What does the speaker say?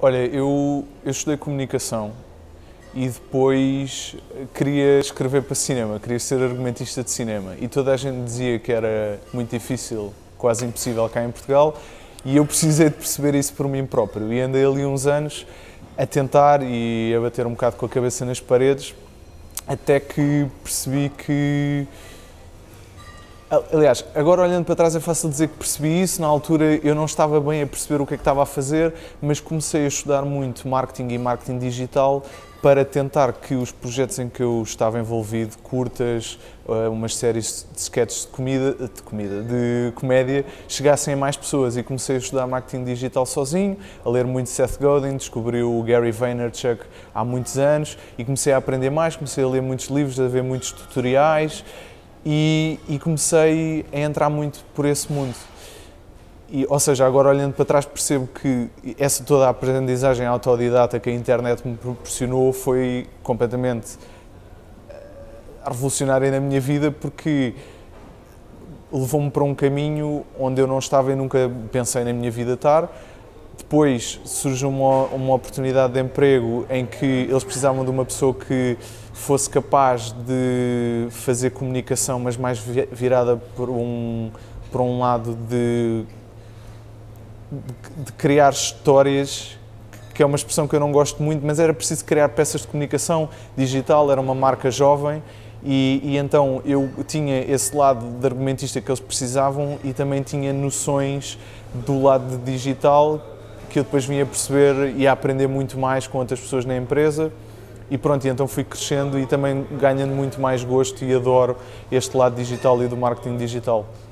Olha, eu estudei comunicação e depois queria escrever para cinema, queria ser argumentista de cinema e toda a gente dizia que era muito difícil, quase impossível cá em Portugal e eu precisei de perceber isso por mim próprio e andei ali uns anos a tentar e a bater um bocado com a cabeça nas paredes até que percebi que... Aliás, agora olhando para trás é fácil dizer que percebi isso, na altura eu não estava bem a perceber o que é que estava a fazer, mas comecei a estudar muito marketing e marketing digital para tentar que os projetos em que eu estava envolvido, curtas, umas séries de sketches de comédia, chegassem a mais pessoas e comecei a estudar marketing digital sozinho, a ler muito Seth Godin, descobri o Gary Vaynerchuk há muitos anos e comecei a aprender mais, comecei a ler muitos livros, a ver muitos tutoriais, e comecei a entrar muito por esse mundo. Ou seja, agora olhando para trás percebo que essa toda a aprendizagem autodidata que a internet me proporcionou foi completamente revolucionária na minha vida porque levou-me para um caminho onde eu não estava e nunca pensei na minha vida estar. Depois surge uma oportunidade de emprego em que eles precisavam de uma pessoa que fosse capaz de fazer comunicação, mas mais virada por um lado de criar histórias, que é uma expressão que eu não gosto muito, mas era preciso criar peças de comunicação digital, era uma marca jovem e então eu tinha esse lado de argumentista que eles precisavam e também tinha noções do lado de digital que eu depois vim a perceber e a aprender muito mais com outras pessoas na empresa e pronto, e então fui crescendo e também ganhando muito mais gosto e adoro este lado digital e do marketing digital.